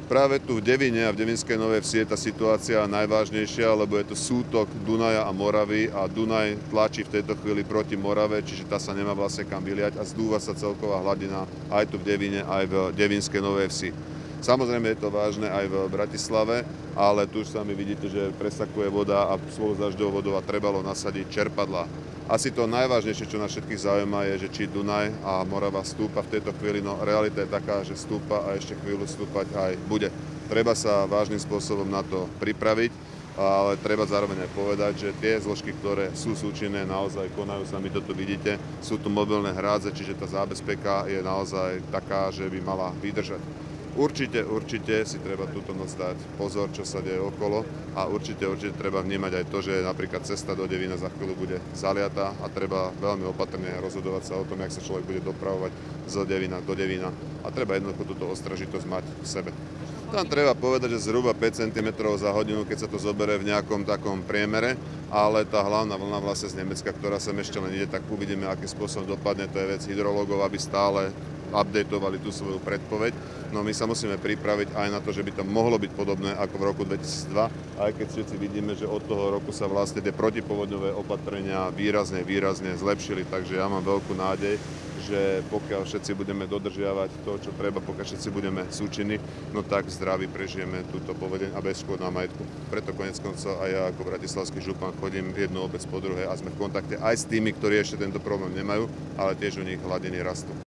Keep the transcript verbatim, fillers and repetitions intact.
Práve tu v Devíne a v Devinskej Novej Vsi je tá situácia najvážnejšia, lebo je to sútok Dunaja a Moravy a Dunaj tlačí v tejto chvíli proti Morave, čiže tá sa nemá vlastne kam vyliať a zdúva sa celková hladina aj tu v Devíne, aj v Devinskej Novej Vsi. Samozrejme je to vážne aj v Bratislave, ale tu už sami vidíte, že presakuje voda a spolu s dažďovou vodou a trebalo nasadiť čerpadlá. Asi to najvážnejšie, čo nás všetkých zaujíma, je, že či Dunaj a Morava stúpa v tejto chvíli, no realita je taká, že stúpa a ešte chvíľu stúpať aj bude. Treba sa vážnym spôsobom na to pripraviť, ale treba zároveň aj povedať, že tie zložky, ktoré sú súčinné, naozaj konajú, sami toto vidíte. Sú tu mobilné hrádze, čiže tá zábezpeka je naozaj taká, že by mala vydržať. Určite, určite si treba túto noc dať pozor, čo sa deje okolo a určite, určite treba vnímať aj to, že napríklad cesta do Devína za chvíľu bude zaliatá a treba veľmi opatrne rozhodovať sa o tom, jak sa človek bude dopravovať z Devína do Devína a treba jednoducho túto ostražitosť mať v sebe. Tam treba povedať, že zhruba päť centimetrov za hodinu, keď sa to zoberie v nejakom takom priemere, ale tá hlavná vlna vlastne z Nemecka, ktorá sem ešte len ide, tak uvidíme, akým spôsobom dopadne. To je vec hydrológov, aby stále updateovali tú svoju predpoveď. No my sa musíme pripraviť aj na to, že by to mohlo byť podobné ako v roku dvetisícdva, aj keď všetci vidíme, že od toho roku sa vlastne tie protipovodňové opatrenia výrazne, výrazne zlepšili. Takže ja mám veľkú nádej, že pokiaľ všetci budeme dodržiavať to, čo treba, pokiaľ všetci budeme súčinní, no tak zdraví prežijeme túto povodeň a bez škôd na majetku. Preto konec koncov aj ja ako bratislavský župan chodím jednu obec po druhej a sme v kontakte aj s tými, ktorí ešte tento problém nemajú, ale tiež u nich hladiny rastú.